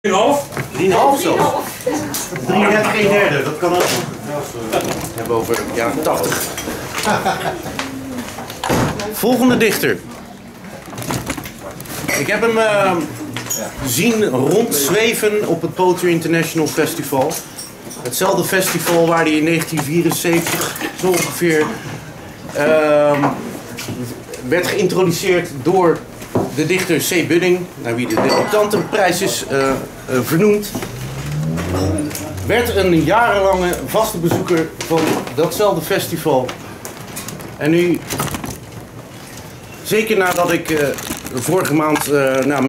3,5 zo. 3 net geen derde, dat kan ook. We hebben over jaren 80. Volgende dichter. Ik heb hem zien rondzweven op het Poetry International Festival. Hetzelfde festival waar hij in 1974 zo ongeveer werd geïntroduceerd door de dichter C. Budding, naar wie de debutantenprijs is vernoemd. Werd een jarenlange vaste bezoeker van datzelfde festival. En nu, zeker nadat ik vorige maand naar